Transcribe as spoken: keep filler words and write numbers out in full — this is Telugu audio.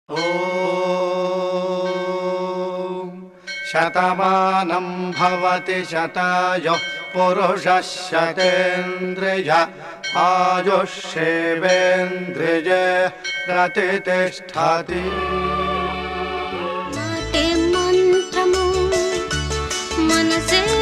ఓం శతమానం భవతి శతాయుః పురుషः శతేంద్రియ ఆయుష్యేవేంద్రియే ప్రతిష్ఠతి. మాటే మంత్రము మనసే